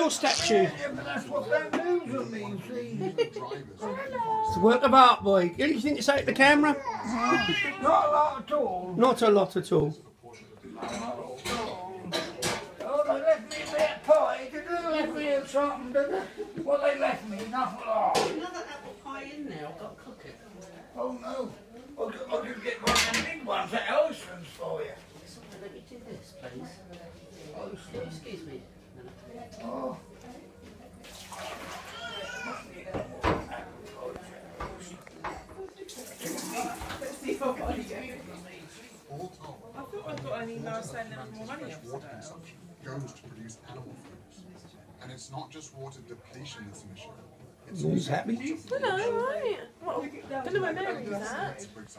your statue? Yeah, but that's what that news of me, you see. It's a work of art, boy. Anything to say to the camera? Not a lot at all. Not a lot at all. Oh, they left me a bit of pie. Did they left me something, did they? Well, they left me nothing at all. Another apple pie in there, I've got to cook it. Oh, no. I could get one of them big ones at Oceans for you. Let me do this, please. Oceans. Excuse me. Oh. I thought I got an email saying there was more money Water yesterday. consumption goes to produce animal foods. And it's not just water depletion that's an issue. It's He's also happy. water I know, right? Well, I don't know where Mary's at. for example.